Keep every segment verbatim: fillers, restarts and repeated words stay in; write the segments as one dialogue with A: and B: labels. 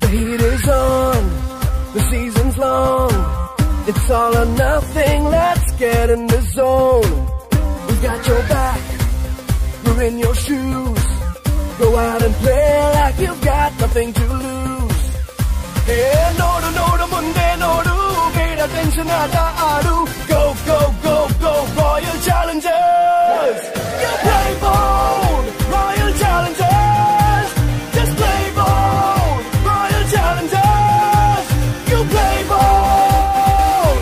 A: The heat is on, the season's long. It's all or nothing, let's get in the zone. We've got your back, we're in your shoes. Go out and play like you've got nothing to lose. Hey, nodu nodu munde nodu, pay attention aata aadu. Go, go, go, go, Royal Challengers. You play bold, Royal Challengers. Just play bold, Royal Challengers. You play bold.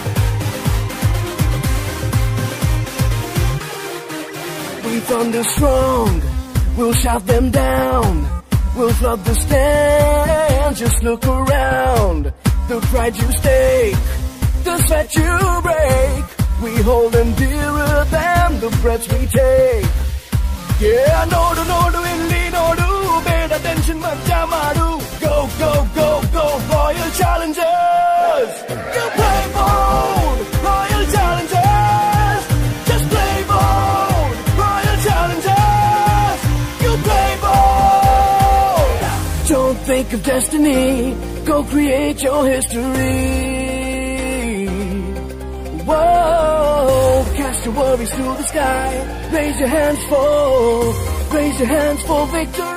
A: We thunder strong, we'll shout them down. We'll flood the stand, just look around. The pride you stake, the sweat you break, we hold them dearer than the breaths we take. Yeah, nodu nodu illi nodu, pay attention majja maadu. Go, go, go, go, Royal Challengers. You play bold, Royal Challengers. Just play bold, Royal Challengers. You play bold. Don't think of destiny, go create your history. Whoa, cast your worries to the sky. Raise your hands for, raise your hands for victory.